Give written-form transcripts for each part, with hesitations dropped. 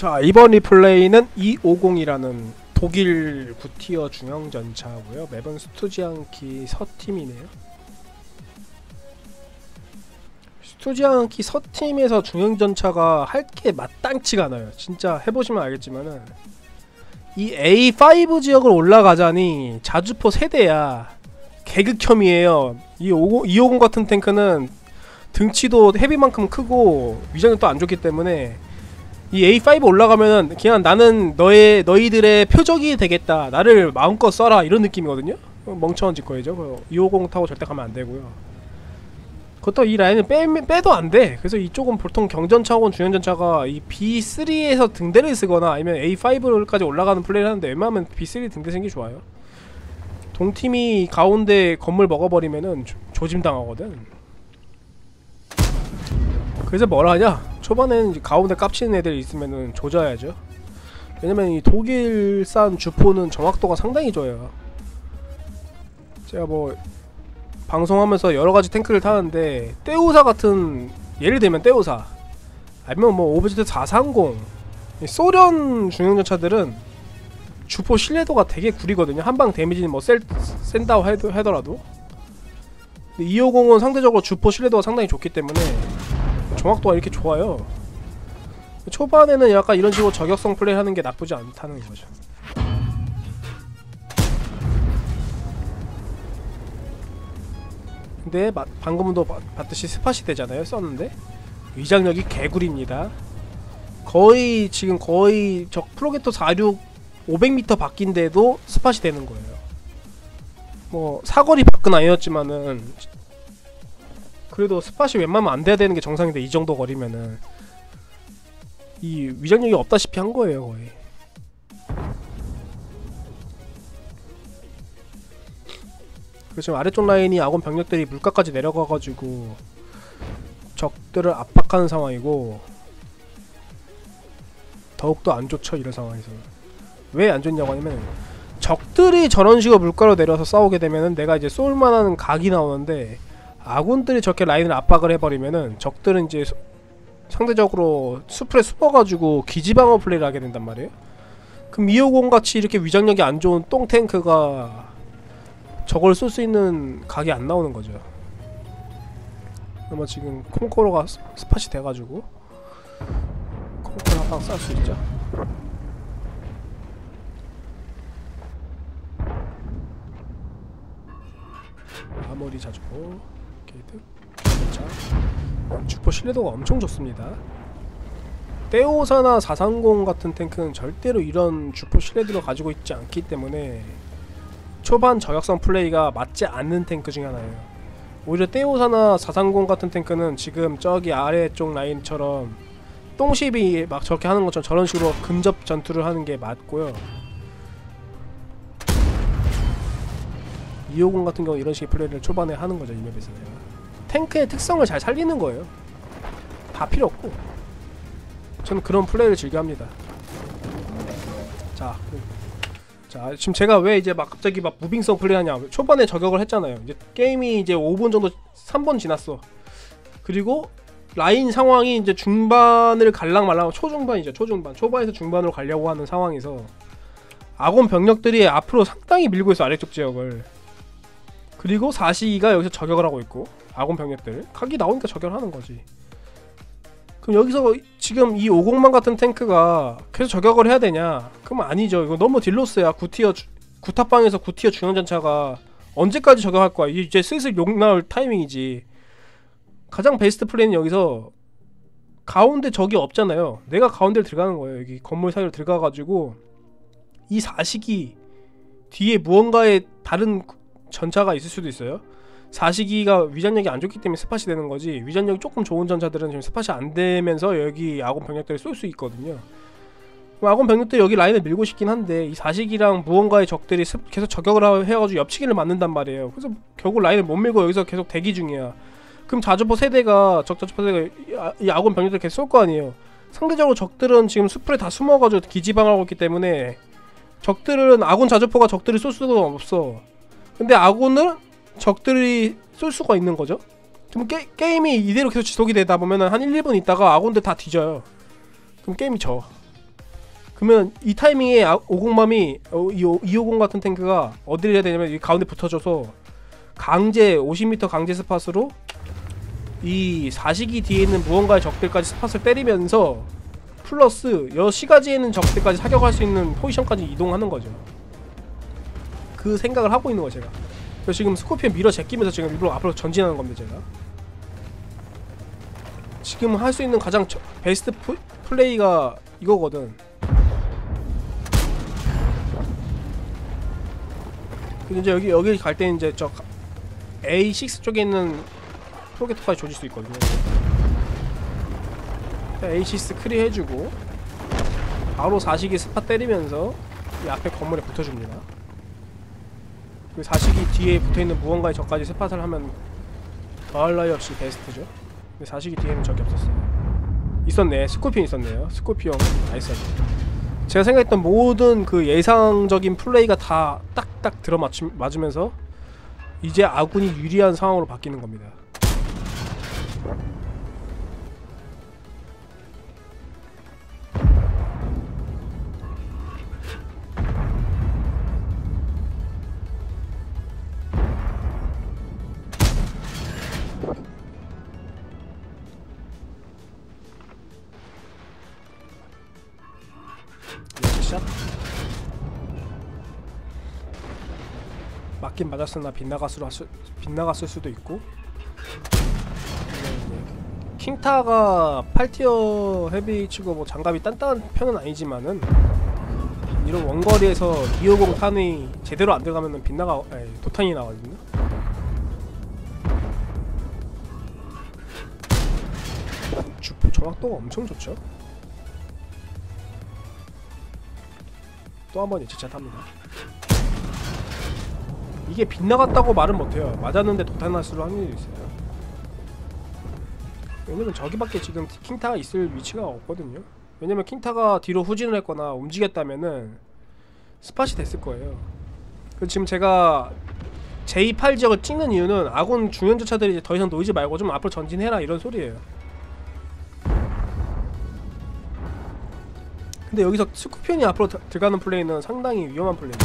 자, 이번 리플레이는 250이라는 독일 9티어 중형전차고요. 맵은 스투지안키 서팀이네요. 스투지안키 서팀에서 중형전차가 할 게 마땅치가 않아요. 진짜 해보시면 알겠지만은 이 A5 지역을 올라가자니 자주포 세대야 개극혐이에요. 이 250 같은 탱크는 등치도 헤비만큼 크고 위장력도 안 좋기 때문에 이 A5 올라가면은 그냥 나는 너희들의 표적이 되겠다, 나를 마음껏 써라, 이런 느낌이거든요. 멍청한 짓거리죠. 250 타고 절대 가면 안 되고요. 그렇다고 이 라인을 빼도 안 돼. 그래서 이쪽은 보통 경전차 혹은 중형전차가 이 B3에서 등대를 쓰거나 아니면 A5까지 올라가는 플레이를 하는데, 웬만하면 B3 등대 쓰는 게 좋아요. 동팀이 가운데 건물 먹어버리면은 조짐당하거든. 그래서 뭐라 하냐? 초반에는 가운데 깝치는 애들 있으면은 조져야죠. 왜냐면 이 독일산 주포는 정확도가 상당히 좋아요. 제가 뭐 방송하면서 여러가지 탱크를 타는데, 떼우사 같은, 예를 들면 떼우사 아니면 뭐 오브젝트 430, 소련 중형전차들은 주포 신뢰도가 되게 구리거든요. 한방 데미지는 뭐 센다고 하더라도. 근데 250은 상대적으로 주포 신뢰도가 상당히 좋기 때문에 정확도가 이렇게 좋아요. 초반에는 약간 이런 식으로 저격성 플레이 하는 게 나쁘지 않다는 거죠. 근데 방금도 봤듯이 스팟이 되잖아요. 썼는데 위장력이 개구리입니다. 지금 거의 저 프로게토 46 500m 바뀐데도 스팟이 되는 거예요. 뭐 사거리 밖은 아니었지만은 그래도 스팟이 웬만하면 안 돼야 되는 게 정상인데, 이 정도 거리면은 이 위장력이 없다시피 한 거예요, 거의. 그래서 지금 아래쪽 라인이 아군 병력들이 물가까지 내려가가지고 적들을 압박하는 상황이고, 더욱더 안 좋죠, 이런 상황에서. 왜 안 좋냐고 하냐면, 적들이 저런 식으로 물가로 내려서 싸우게 되면은 내가 이제 쏠만한 각이 나오는데, 아군들이 저렇게 라인을 압박을 해버리면은 적들은 이제 상대적으로 수풀에 숨어가지고 기지방어 플레이를 하게 된단 말이에요. 그럼 250 같이 이렇게 위장력이 안 좋은 똥탱크가 저걸 쏠 수 있는 각이 안 나오는 거죠. 그러면 지금 콩코로가 스팟이 돼가지고 콩코로 한 방 쏠 수 있죠. 아머리 자주포 게이트. 자, 주포 신뢰도가 엄청 좋습니다. 떼오사나 430 같은 탱크는 절대로 이런 주포 신뢰도를 가지고 있지 않기 때문에 초반 저격성 플레이가 맞지 않는 탱크 중에 하나예요. 오히려 떼오사나 430 같은 탱크는 지금 저기 아래쪽 라인처럼 똥십이 막 저렇게 하는 것처럼 저런 식으로 근접 전투를 하는 게 맞고요. 250 같은 경우 이런 식의 플레이를 초반에 하는 거죠, 이 맵에서는. 탱크의 특성을 잘 살리는 거예요. 다 필요 없고. 저는 그런 플레이를 즐겨합니다. 자, 지금 제가 왜 이제 막 갑자기 막 무빙성 플레이하냐. 초반에 저격을 했잖아요. 이제 게임이 이제 5분 정도, 3분 지났어. 그리고 라인 상황이 이제 중반을 갈랑말랑, 초중반이죠. 초반에서 중반으로 가려고 하는 상황에서 아군 병력들이 앞으로 상당히 밀고 있어, 아래쪽 지역을. 그리고 4시기가 여기서 저격을 하고 있고, 아군 병력들 각이 나오니까 저격을 하는 거지. 그럼 여기서 지금 이 550만 같은 탱크가 계속 저격을 해야 되냐? 그럼 아니죠. 이거 너무 딜로스야. 9탑방에서 9티어 중형전차가 언제까지 저격할 거야? 이제 슬슬 욕 나올 타이밍이지. 가장 베스트 플레이는 여기서 가운데 적이 없잖아요. 내가 가운데를 들어가는 거예요. 여기 건물 사이로 들어가가지고 이 4시기 뒤에 무언가의 다른 전차가 있을 수도 있어요. 4시기가 위장력이 안 좋기 때문에 스팟이 되는 거지, 위장력이 조금 좋은 전차들은 지금 스팟이 안 되면서 여기 아군 병력들을 쏠 수 있거든요. 그럼 아군 병력들이 여기 라인을 밀고 싶긴 한데, 이 4시기랑 무언가의 적들이 계속 저격을 해가지고 옆치기를 맞는단 말이에요. 그래서 결국 라인을 못 밀고 여기서 계속 대기 중이야. 그럼 자주포 세대가, 적자주포 세대가 이 아군 병력들 계속 쏠 거 아니에요. 상대적으로 적들은 지금 수풀에 다 숨어가지고 기지방하고 있기 때문에 적들은, 아군 자주포가 적들을 쏠 수가 없어. 근데 아군은 적들이 쏠 수가 있는 거죠. 그럼 게임이 이대로 계속 지속이 되다 보면은 한 1, 2분 있다가 아군들 다 뒤져요. 그럼 게임이 져. 그러면 이 타이밍에 50맘이 250 같은 탱크가 어디를 해야 되냐면 이 가운데 붙어줘서 강제 50m 강제 스팟으로 이 4시기 뒤에 있는 무언가의 적들까지 스팟을 때리면서 플러스 여시가지에 있는 적들까지 사격할 수 있는 포지션까지 이동하는 거죠. 그 생각을 하고 있는 거예요 제가. 그래서 지금 스코피온 밀어 제끼면서 지금 일부러 앞으로 전진하는 겁니다 제가. 지금 할 수 있는 가장 베스트 플레이가 이거거든. 근데 이제 여기 갈 때는 이제 저 A6 쪽에 있는 프로게터까지 조질 수 있거든요. A6 크리 해주고 바로 4시기 스팟 때리면서 이 앞에 건물에 붙어줍니다. 그 4시기 뒤에 붙어있는 무언가의 적까지 스팟을 하면 더할 나위 없이 베스트죠. 근데 4시기 뒤에는 적이 없었어요. 있었네. 스코피온 있었네요. 스코피온 나이스. 제가 생각했던 모든 그 예상적인 플레이가 다 딱딱 맞으면서 이제 아군이 유리한 상황으로 바뀌는 겁니다. 샷. 맞긴 맞았으나 빗나갔을 수도 있고. 킹타가 8티어 헤비 치고 뭐 장갑이 단단한 편은 아니지만은 이런 원거리에서 250 탄이 제대로 안 들어가면은 도탄이 나거든요. 주포 정확도가 엄청 좋죠. 또 한 번 예측샷 합니다. 이게 빗나갔다고 말은 못해요. 맞았는데 도탄 났을 확률이 있어요. 왜냐면 저기밖에 지금 킹타가 있을 위치가 없거든요. 왜냐면 킹타가 뒤로 후진을 했거나 움직였다면은 스팟이 됐을 거예요. 지금 제가 제28 지역을 찍는 이유는 아군 중형전차들이 이제 더 이상 놓이지 말고 좀 앞으로 전진해라 이런 소리예요. 근데 여기서 스코피온이 앞으로 들어가는 플레이는 상당히 위험한 플레이입니다.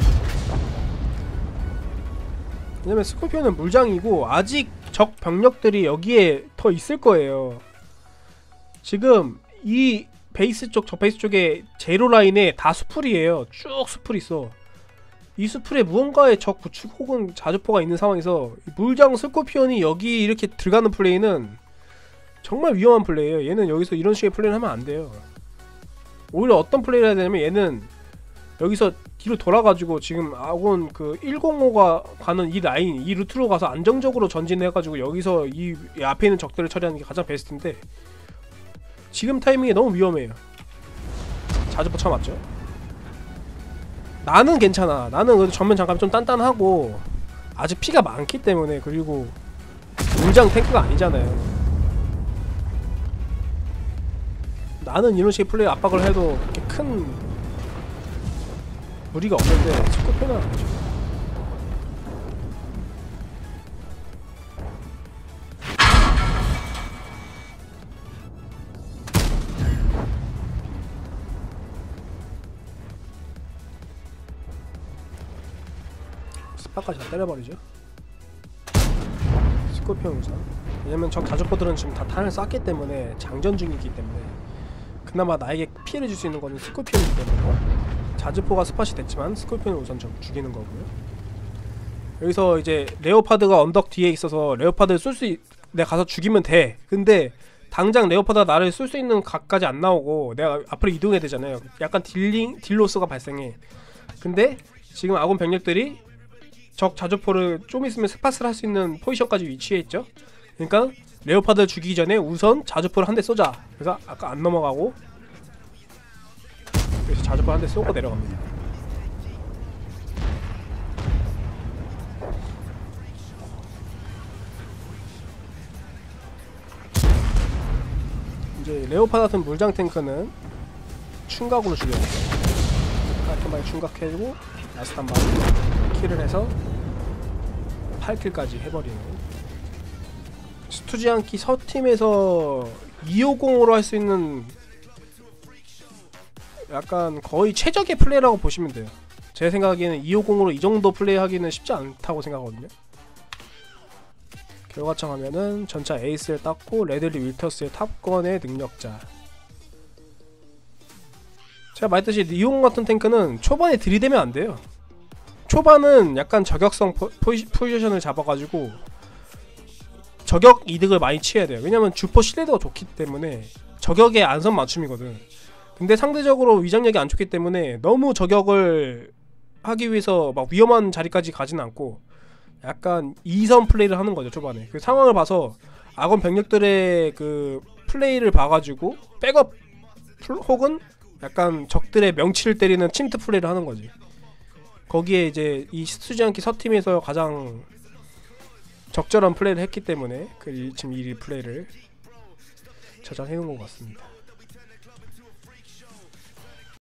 왜냐면 스코피온은 물장이고 아직 적 병력들이 여기에 더 있을 거예요. 지금 이 베이스 쪽, 저 베이스 쪽에 제로 라인에 다 수풀이에요. 쭉 수풀이 있어. 이 수풀에 무언가의 적 구축 혹은 자주포가 있는 상황에서 물장 스코피온이 여기 이렇게 들어가는 플레이는 정말 위험한 플레이예요. 얘는 여기서 이런 식의 플레이를 하면 안 돼요. 오히려 어떤 플레이를 해야 되냐면 얘는 여기서 뒤로 돌아가지고 지금 아군 그 105가 가는 이 라인, 이 루트로 가서 안정적으로 전진해가지고 여기서 이 앞에 있는 적들을 처리하는 게 가장 베스트인데 지금 타이밍이 너무 위험해요. 자주 뻗쳐맞죠? 나는 괜찮아. 나는 그래도 전면 장갑이 좀 단단하고 아직 피가 많기 때문에. 그리고 물장 탱크가 아니잖아요. 나는 이런 식의 플레이 압박을 해도 그렇게 큰 무리가 없는데 스코피온은 아니죠. 스팟까지 다 때려버리죠. 스코피온 우선. 왜냐면 적 자주포들은 지금 다 탄을 쐈기 때문에 장전 중이기 때문에 그나마 나에게 피해를 줄 수 있는 거는 스코피온이기 때문에 자주포가 스팟이 됐지만 스코피온을 우선 좀 죽이는 거고요. 여기서 이제 레오파드가 언덕 뒤에 있어서 레오파드를 내가 가서 죽이면 돼. 근데 당장 레오파드가 나를 쏠 수 있는 각까지 안 나오고 내가 앞으로 이동해야 되잖아요. 약간 딜로스가 발생해. 근데 지금 아군 병력들이 적 자주포를 좀 있으면 스팟을 할 수 있는 포지션까지 위치해 있죠. 그러니까 레오파드를 죽이기 전에 우선 자주포를 한 대 쏘자. 그래서 아까 안 넘어가고 그래서 자주포 한 대 쏘고 내려갑니다. 이제 레오파드 같은 물장 탱크는 충각으로 죽여요. 깔끔하게 충각해주고 라스트 한 방 킬을 해서 8킬까지 해버리는. 스투지안키 서팀에서 250으로 할 수 있는 약간 거의 최적의 플레이라고 보시면 돼요. 제 생각에는 250으로 이 정도 플레이하기는 쉽지 않다고 생각하거든요. 결과창 하면은 전차 에이스를 땄고 레들리 윌터스의 탑건의 능력자. 제가 말했듯이 리온 같은 탱크는 초반에 들이대면 안 돼요. 초반은 약간 저격성 포지션을 잡아가지고 저격 이득을 많이 취해야 돼요. 왜냐면 주포 신뢰도가 좋기 때문에 저격의 안선 맞춤이거든. 근데 상대적으로 위장력이 안 좋기 때문에 너무 저격을 하기 위해서 막 위험한 자리까지 가진 않고 약간 2선 플레이를 하는 거죠. 초반에 그 상황을 봐서 아군 병력들의 그 플레이를 봐가지고 백업 혹은 약간 적들의 명치를 때리는 침투 플레이를 하는 거지. 거기에 이제 이 수지않기 서팀에서 가장 적절한 플레이를 했기 때문에 지금 이 플레이를 저장해 놓은 것 같습니다.